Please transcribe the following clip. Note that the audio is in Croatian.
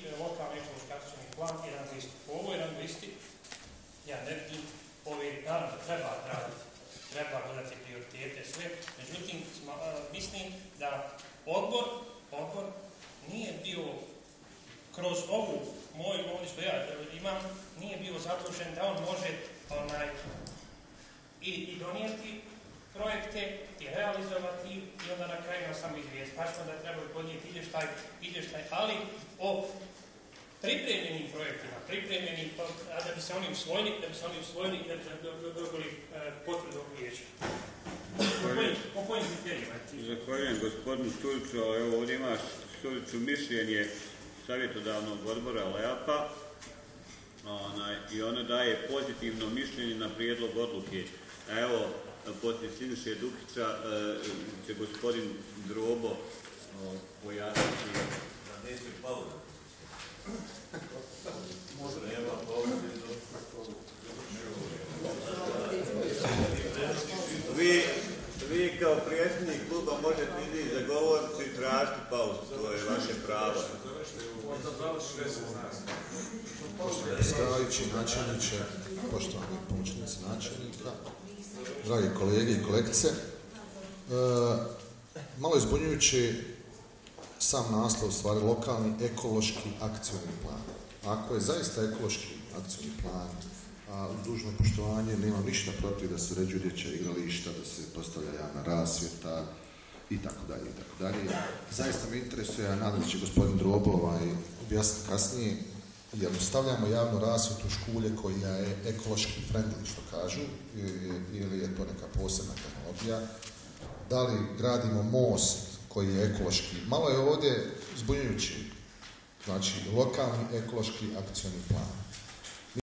lokalni ekološki akcioni plan i rang listu. Po ovoj rang listi ja ne vidim naravno treba raditi, treba gledati prioritete, sve, međutim mislim da odbor nije bio kroz ovu moju ovdje što ja imam, nije bio zadužen da on može i donijeti projekte i realizovati i onda na kraju nas samo izvijesti. Pa smo da trebali podnijeti izvještaj, ali o pripremljenim projektima, da bi se oni usvojili i da bi dobili potvrdu vijeća. Po kojim kriterijima? Zahvaljujem gospodinu Sturiću, ali evo ovdje imaš Sturiću mišljenje savjetodavnog odbora LEAP-a i ono daje pozitivno mišljenje na prijedlog odluke. Evo, poslije Siniše Dukića će gospodin Drobo pojasniti. Da neće pauza. Vi kao predsjednik kluba možete ići za govornicu i tražiti pauzu, to je vaše pravo. Poštovani predsjedavajući, načelniče, poštovani pomoćnici načelnika, dragi kolege i kolegice, malo izbunjujući sam naslov, stvari, lokalni ekološki akcioni plan. Ako je zaista ekološki akcioni plan, uz dužno poštovanje nemam ništa protiv da se uređuju dječja igrališta, da se postavlja javna rasvjeta i tako dalje. Zaista me interesuje, a nadam se će gospodin Drobo objasniti kasnije, jer stavljamo javnu rasvjetu u škulje koja je ekološki friendly, što kažu, ili je to neka posebna tehnologija. Da li gradimo most koji je ekološki, malo je ovdje zbunjujući, znači lokalni ekološki akcioni plan.